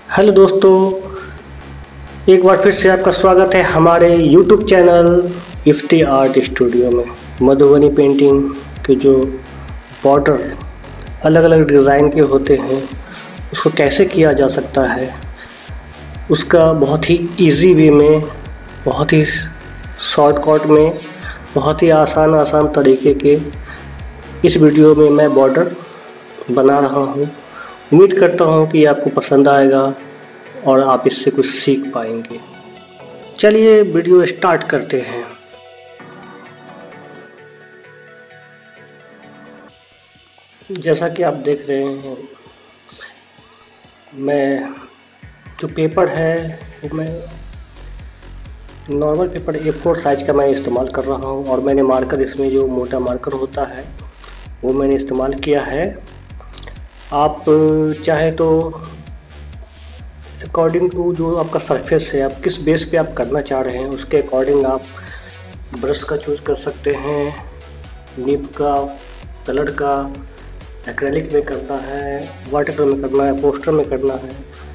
Hello दोस्तों, एक बार फिर से आपका स्वागत है हमारे YouTube channel Ifti art studio में। मधुबनी पेंटिंग के जो बॉर्डर अलग अलग डिज़ाइन के होते हैं उसको कैसे किया जा सकता है, उसका बहुत ही इजी वे में, बहुत ही शॉर्टकट में, बहुत ही आसान तरीके के इस वीडियो में मैं बॉर्डर बना रहा हूँ। उम्मीद करता हूँ कि आपको पसंद आएगा और आप इससे कुछ सीख पाएंगे। चलिए वीडियो स्टार्ट करते हैं। जैसा कि आप देख रहे हैं, मैं जो पेपर है वो मैं नॉर्मल पेपर A4 साइज का मैं इस्तेमाल कर रहा हूँ और मैंने मार्कर, इसमें जो मोटा मार्कर होता है वो मैंने इस्तेमाल किया है। आप चाहे तो अकॉर्डिंग टू जो आपका सरफेस है, आप किस बेस पे आप करना चाह रहे हैं उसके अकॉर्डिंग आप ब्रश का चूज़ कर सकते हैं, निब का, कलर का, एक्रेलिक में करना है, वाटर कलर में करना है, पोस्टर में करना है।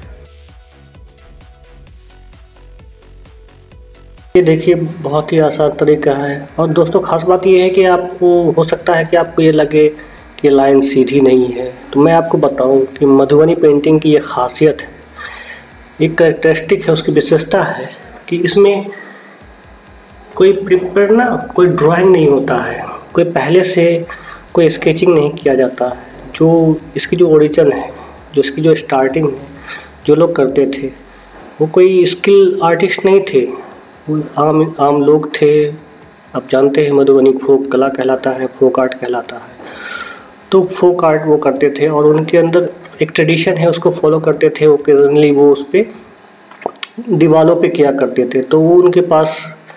ये देखिए बहुत ही आसान तरीका है। और दोस्तों खास बात ये है कि आपको हो सकता है कि आपको ये लगे कि लाइन सीधी नहीं है, तो मैं आपको बताऊं कि मधुबनी पेंटिंग की ये खासियत है, एक कैरेक्टरिस्टिक है, उसकी विशेषता है कि इसमें कोई कोई ड्राइंग नहीं होता है, कोई पहले से कोई स्केचिंग नहीं किया जाता है। जो इसकी जो ओरिजिन है, जो इसकी जो स्टार्टिंग है, जो लोग करते थे वो कोई स्किल आर्टिस्ट नहीं थे, वो आम लोग थे। आप जानते हैं मधुबनी फोक कला कहलाता है, फोक आर्ट कहलाता है। तो फोक आर्ट वो करते थे और उनके अंदर एक ट्रेडिशन है, उसको फॉलो करते थे। ओकेजनली वो उस पर दीवारों पे किया करते थे। तो वो उनके पास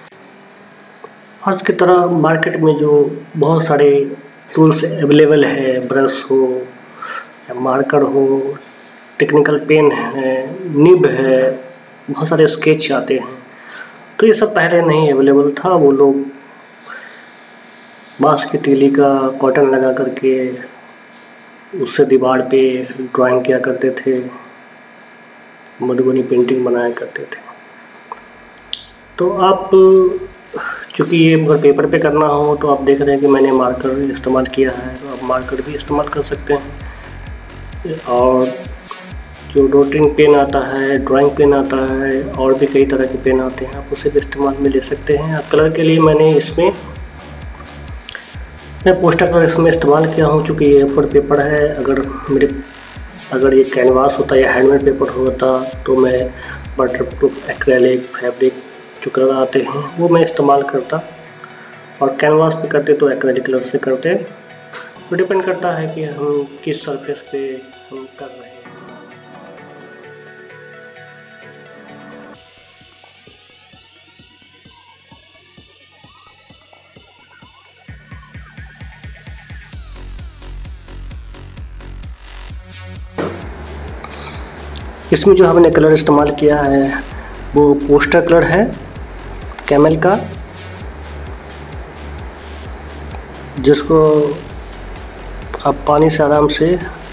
आज की तरह मार्केट में जो बहुत सारे टूल्स अवेलेबल है, ब्रश हो या मार्कर हो, टेक्निकल पेन है, निब है, बहुत सारे स्केच आते हैं, तो ये सब पहले नहीं अवेलेबल था। वो लोग बांस की तीली का कॉटन लगा करके उससे दीवार पे ड्राइंग किया करते थे, मधुबनी पेंटिंग बनाया करते थे। तो आप चूँकि ये अगर पेपर पे करना हो तो आप देख रहे हैं कि मैंने मार्कर इस्तेमाल किया है, तो आप मार्कर भी इस्तेमाल कर सकते हैं। और जो रोटिंग पेन आता है, ड्राइंग पेन आता है, और भी कई तरह के पेन आते हैं, आप उसे भी इस्तेमाल में ले सकते हैं। कलर के लिए मैं पोस्टर कलर इसमें इस्तेमाल किया हूँ। चूँकि ये A4 पेपर है, अगर ये कैनवास होता या हैंडमेड पेपर होता तो मैं वाटरप्रूफ, एक्रेलिक, फैब्रिक जो कलर आते हैं वो मैं इस्तेमाल करता, और कैनवास पे करते तो एक्रेलिक कलर से करते। तो डिपेंड करता है कि हम किस सरफेस पे हम कर रहे हैं। इसमें जो हमने कलर इस्तेमाल किया है वो पोस्टर कलर है कैमल का, जिसको आप पानी से आराम से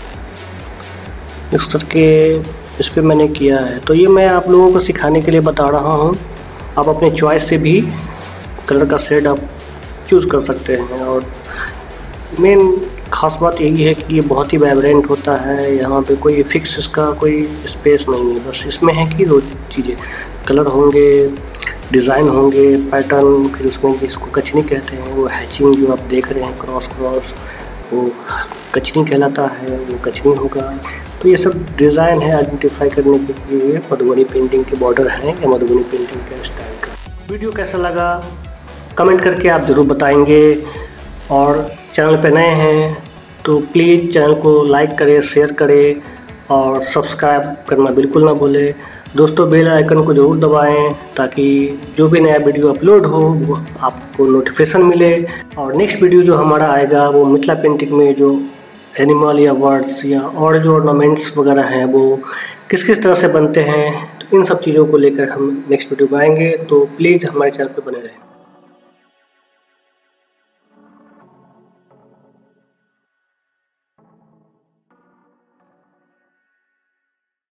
मिक्स करके इस पर मैंने किया है। तो ये मैं आप लोगों को सिखाने के लिए बता रहा हूँ। आप अपने चॉइस से भी कलर का शेड आप चूज़ कर सकते हैं। और मेन खास बात यही है कि ये बहुत ही वाइब्रेंट होता है, यहाँ पे कोई फिक्स इसका कोई स्पेस नहीं है। बस इसमें है कि दो चीज़ें, कलर होंगे, डिज़ाइन होंगे, पैटर्न, फिर उसमें जिसको कचनी कहते हैं वो हैचिंग जो आप देख रहे हैं, क्रॉस वो कचनी कहलाता है, वो कचनी होगा। तो ये सब डिज़ाइन है आइडेंटिफाई करने के लिए मधुबनी पेंटिंग के बॉर्डर हैं या मधुबनी पेंटिंग के स्टाइल का। वीडियो कैसा लगा कमेंट करके आप ज़रूर बताएंगे। और चैनल पे नए हैं तो प्लीज़ चैनल को लाइक करें, शेयर करें और सब्सक्राइब करना बिल्कुल ना भूलें। दोस्तों बेल आइकन को ज़रूर दबाएं ताकि जो भी नया वीडियो अपलोड हो वो आपको नोटिफिकेशन मिले। और नेक्स्ट वीडियो जो हमारा आएगा वो मिथिला पेंटिंग में जो एनिमल या बर्ड्स या और जो ऑर्नामेंट्स वगैरह हैं वो किस किस तरह से बनते हैं, तो इन सब चीज़ों को लेकर हम नेक्स्ट वीडियो बनाएंगे। तो प्लीज़ हमारे चैनल पर बने रहें।